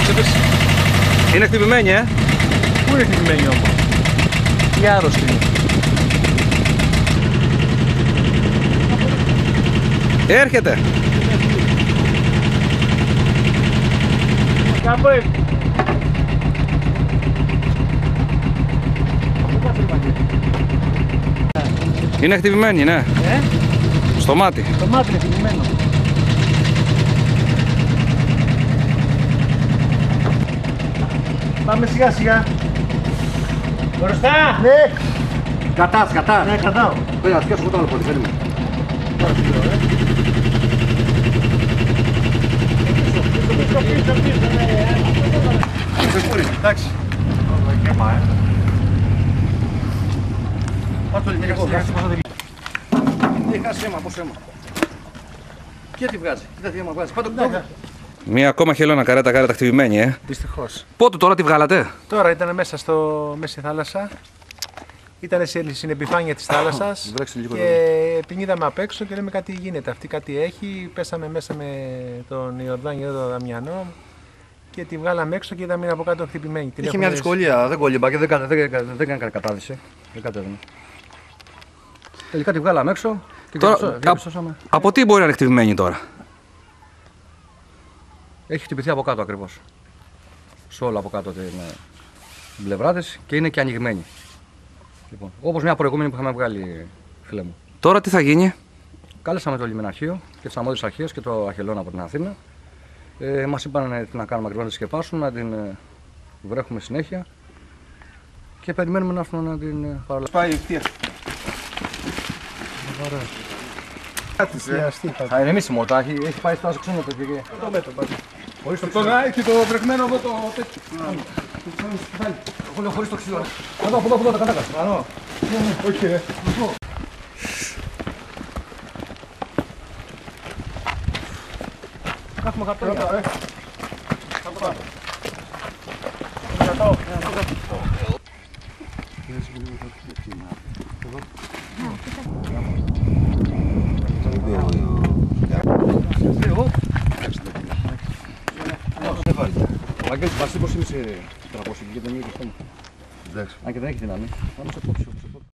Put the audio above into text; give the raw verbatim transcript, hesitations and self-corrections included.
Είναι χτυπημένη, ε! Πού είναι χτυπημένη όμως? Τι άρρωστη είναι? Έρχεται! Κάπου εκεί. Είναι χτυπημένη, ναι. Ε? Στο μάτι. Το μάτι είναι χτυπημένο. Πάμε σιγά σιγά. Μπροστά! Ναι! Κατάς, κατάς. Ναι, κατάω. Πέρα, σκέφτομαι εγώ το άλλο πόδι, φέρνει. Εντάξει. Πάρ' το ελληνικό. Έχει χάσει αίμα, πόσο αίμα. Και τι βγάζει, κοίτα τι αίμα βγάζει. Πάρ' το κόβω. Μία ακόμα χελώνα καρέτα καρέτα χτυπημένη, ε! Δυστυχώς. Πότε τώρα τη βγάλατε? Τώρα ήταν μέσα στο μέση θάλασσα. Ήταν στην επιφάνεια της θάλασσας Βρέξει λίγο και την είδαμε απ' έξω και λέμε κάτι γίνεται. Αυτή κάτι έχει. Πέσαμε μέσα με τον Ιορδάνη εδώ τον Δαμιανό και τη βγάλαμε έξω και είδαμε από κάτω χτυπημένη. Την Είχε έχουμε- μια δυσκολία, δεν κολύμπα και δεν κα- δεν κα- δεν έκανε κατάδυση. Δεν κατέβαινε. Τελικά τη βγάλαμε έξω και Τώρα, διαπιστώ- διαπιστώσαμε. Από τι μπορεί να είναι χτυπημένη τώρα? Έχει χτυπηθεί από κάτω ακριβώς. Σε όλο από κάτω την, ε, την πλευρά της και είναι και ανοιγμένη. Λοιπόν, όπως μια προηγούμενη που είχαμε βγάλει, φίλε μου. Τώρα τι θα γίνει? Κάλεσαμε το λιμεναρχείο και τις αρμόδιες αρχές και το Αχελώνα από την Αθήνα. Ε, μας είπαν ε, τι να κάνουμε ακριβώς, να τη σκεπάσουμε, να την ε, βρέχουμε συνέχεια και περιμένουμε να έρθουν να την ε, παραλάβουν. Πάει η ευθεία. Κάτσε. Θα ηρεμήσει μότα, έχει, έχει πάει στο άσο ξένο το και Το μέτωπο. χωρίς το Το ξύλο. έχει το βρεγμένο εδώ το τέτοιο. Εγώ χωρίς το ξύλο. Εδώ, από εδώ, από εδώ, τα κατάκα. Ανώ. Όχι ρε. Έχουμε χαρτόνια. Ο Αγγέλης Βασίλης είναι σε τραπόσιμη και δεν είναι και στόμα. Αν και δεν έχει δύναμη, θα μας εκόψει.